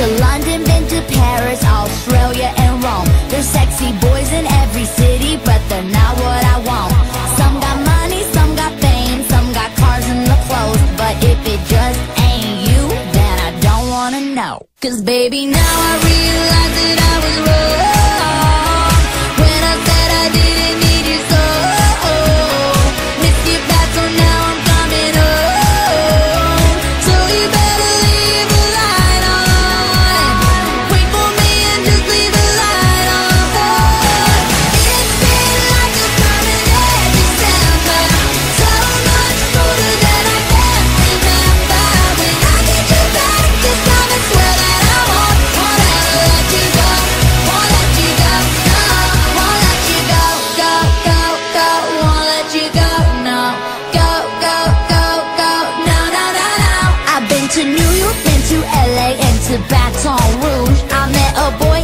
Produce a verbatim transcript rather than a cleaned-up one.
to London, been to Paris, Australia and Rome. There's sexy boys in every city, but they're not what I want. Some got money, some got fame, some got cars and the clothes. But if it just ain't you, then I don't wanna know. Cause baby, now I realize that I was wrong when I said I didn't need you so. Missed you bad, so now I'm coming home. So you better leave the light on. Wait for me and just leave the light on. It's been like a permanent December, so much colder than I can remember. When I get you back, just come and swear that I won't, won't ever let you go, won't let you go, no, won't let you go, go, go, go, won't let you go, no, go, go, go, go, no, no, no, no. I've been to New York, been to L A, and to Baton Rouge. I met a boy